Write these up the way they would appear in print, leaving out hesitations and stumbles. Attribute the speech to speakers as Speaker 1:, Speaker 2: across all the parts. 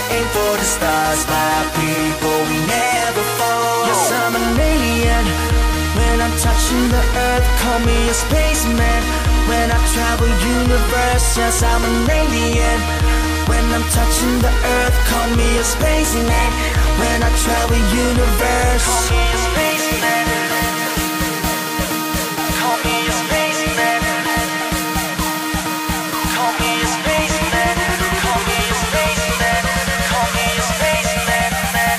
Speaker 1: aim for the stars, my people, we never fall. Yes, I'm an alien. When I'm touching the earth, call me a spaceman. When I travel universe, yes, I'm an alien. When I'm touching the earth, call me a spaceman. When I travel universe, call me a spaceman. Call me a spaceman. Call me a spaceman. Call me a spaceman. Call me a spaceman.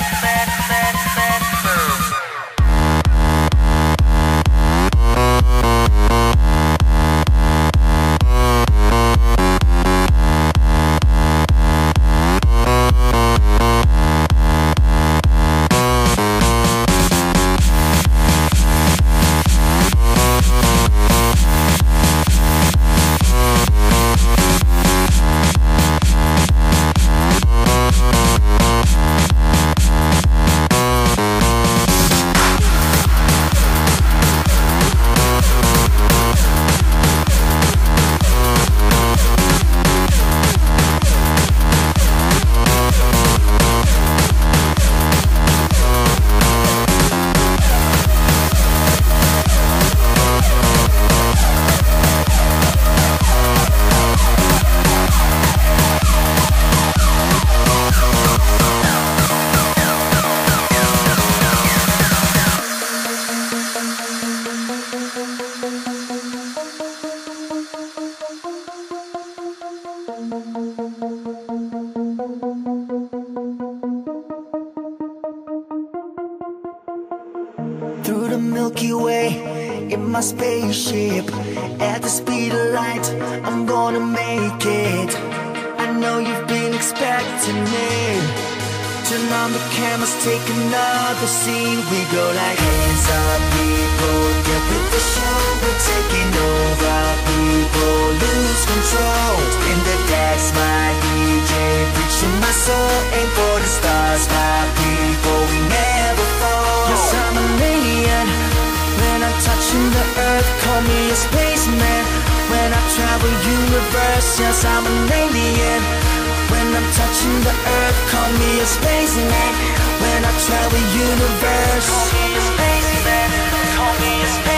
Speaker 1: Through the Milky Way, in my spaceship, at the speed of light, I'm gonna make it. I know you've been expecting me. Turn on the cameras, take another scene. We go like hands up, people, get with the show. We're taking over, people lose control. In the decks, my DJ, preaching my soul. Aim for the stars, my people, we never fall. Yes, I'm an alien. When I'm touching the earth, call me a spaceman. When I travel universe, yes, I'm an alien. When I'm touching the earth, call me a spaceman. When I travel universe, call me a spaceman. Call me a spaceman.